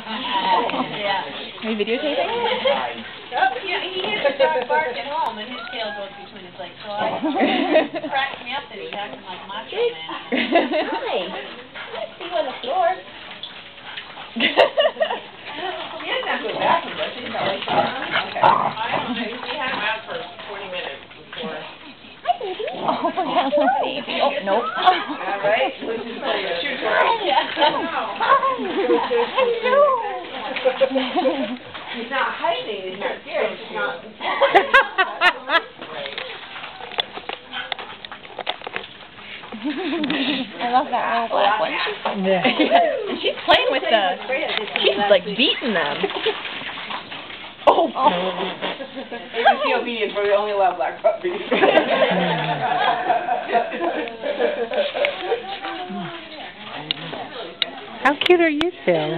Yeah. Are you videotaping? Yeah, he hears the dog bark at home, and his tail goes between his legs. So it cracks me up that he's acting like Macho Man. Hi. I see you on the floor. He doesn't have to go to the bathroom, does he? Okay. I don't know. We had him out for 40 minutes before. Hi, baby. Oh, yeah, baby. Oh, nope. All right. Which is like a shoot story. Yeah. Hello. He's not hiding. He's not scared. He's just not. I love that little black one. Yeah. And she's playing with she's like beating them. Oh. ABCOB is where we only allow black puppies. How cute are you, Sarah? I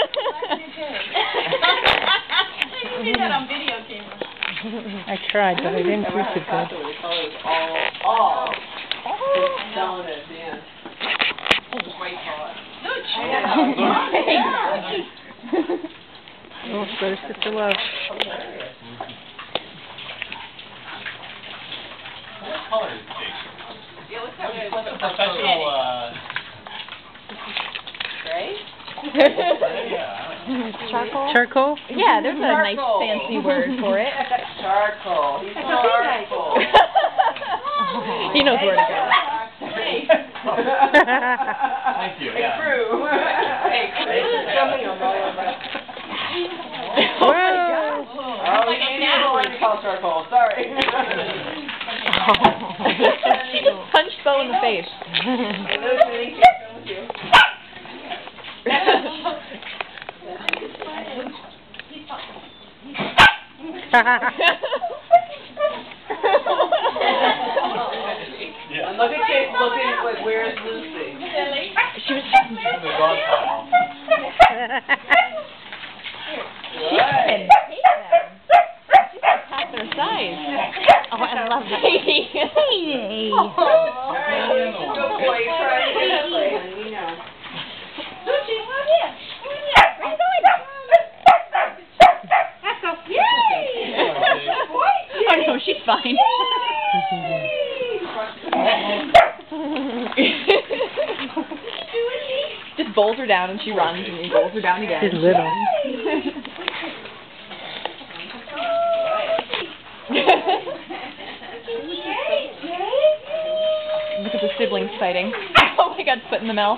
did that on video camera. I tried, but I didn't do so good. All down at the end. White collar. Oh, better sit to love. What color is Jake? Yeah, what's that? What's the professional, Right? Charcoal? Charcoal? Yeah, there's a nice Charcoal. fancy word for it. Charcoal. He's charcoal. He knows where to go. Hey. Thank you, Hey, yeah. crew. Hey, crew. Jumping on all of us. Whoa! Oh, we can't even like to call charcoal. Sorry. She just punched Bo in the face. And look at Kate looking like, where's Lucy? She was In the dog pile. She can take them. She's like half their size. Oh, I love that. Katie. Good boy, try to get up there, you know. Lucy, come here. Come here. Where you going? Oh no, she's fine. Just bowls her down and she runs and he bowls her down again. She's little. Look at the siblings fighting. Oh my god, foot in the mouth.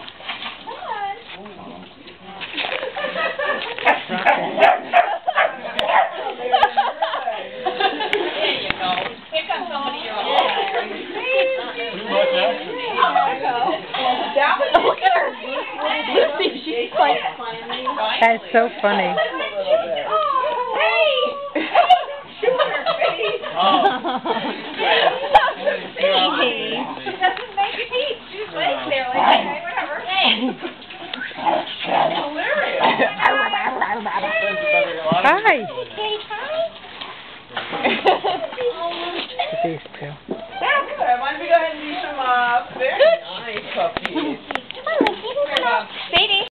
Look at her. Lucy, she's like... That's so funny. Hey! Shoot her face! It doesn't make it eat. She's laying there like, okay, whatever. Hey! That's hilarious. Hi. That's good. Why don't we go ahead and do some very nice puppies?